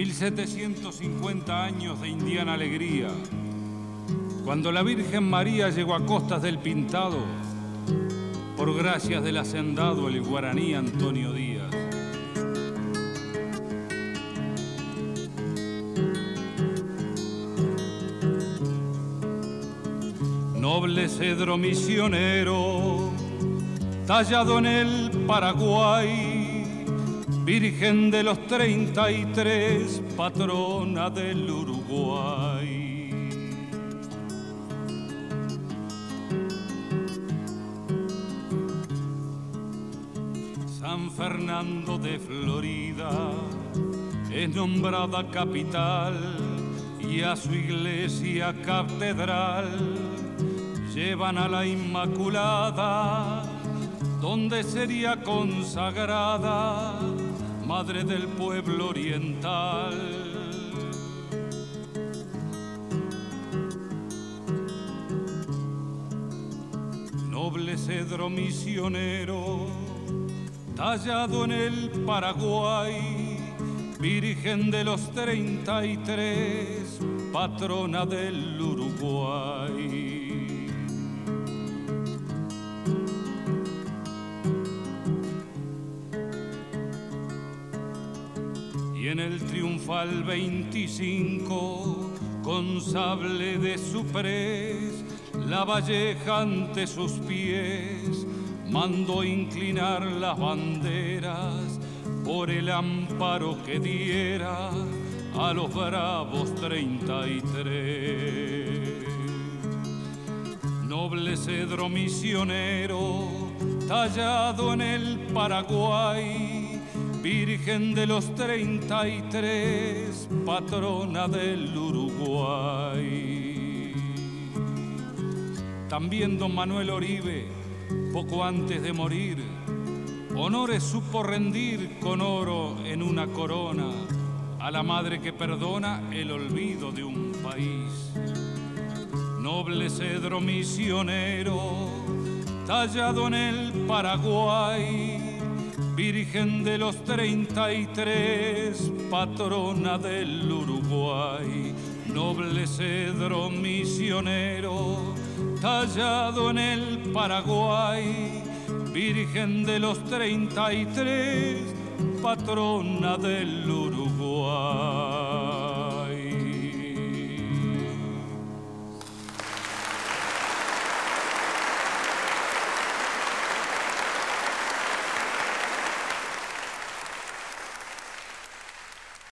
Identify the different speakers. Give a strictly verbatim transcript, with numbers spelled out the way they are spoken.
Speaker 1: mil setecientos cincuenta años de indiana alegría, cuando la Virgen María llegó a costas del Pintado, por gracias del hacendado el guaraní Antonio Díaz. Noble cedro misionero, tallado en el Paraguay, Virgen de los treinta y tres, patrona del Uruguay. San Fernando de Florida es nombrada capital y a su iglesia catedral llevan a la Inmaculada, donde sería consagrada madre del pueblo oriental. Noble cedro misionero, tallado en el Paraguay, Virgen de los treinta y tres, patrona del Uruguay. Y en el triunfal veinticinco, con sable de su pres, la Valleja ante sus pies mandó inclinar las banderas por el amparo que diera a los bravos treinta y tres. Noble cedro misionero, tallado en el Paraguay, Virgen de los treinta y tres, patrona del Uruguay. También don Manuel Oribe, poco antes de morir, honores supo rendir con oro en una corona a la madre que perdona el olvido de un país. Noble cedro misionero, tallado en el Paraguay, Virgen de los treinta y tres, patrona del Uruguay. Noble cedro misionero, tallado en el Paraguay, Virgen de los treinta y tres, patrona del Uruguay.